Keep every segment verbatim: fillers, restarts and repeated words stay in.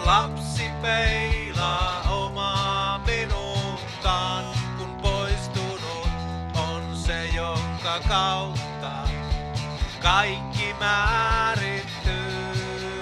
Lapsi peilaa omaa minuuttaan, kun poistunut on se, jonka kautta kaikki määrittyy.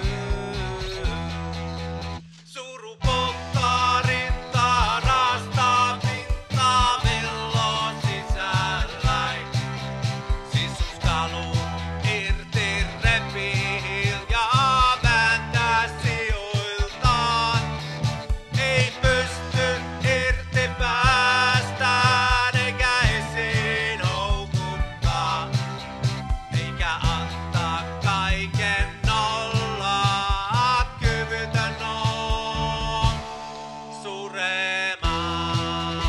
Suru polttaa rintaa, raastaa pintaa, velloo sisälläin. Sisuskalu irti repii hiljaa, vääntää sijoiltaan. Ei pysty irti päästään, eikä esiin houkuttaa, eikä antaa kaiken nollaa. Kyvytön on suremaan.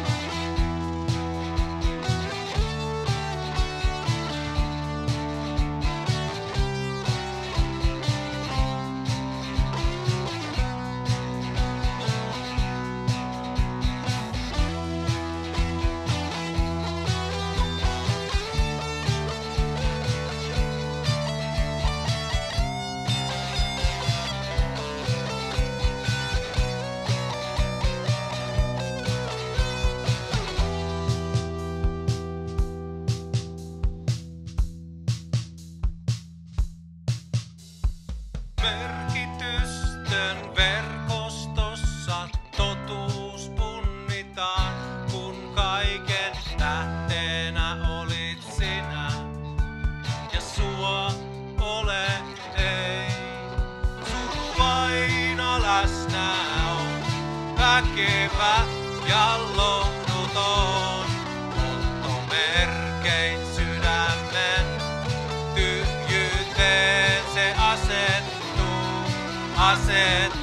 Merkitysten verkostossa totuus punnitaan, kun kaiken tähteenä olit sinä ja sua ole ei. Suru aina läsnä on, väkevä ja lohduton, ottomerkein sydämen tyhjyyteen se asettuu. Aset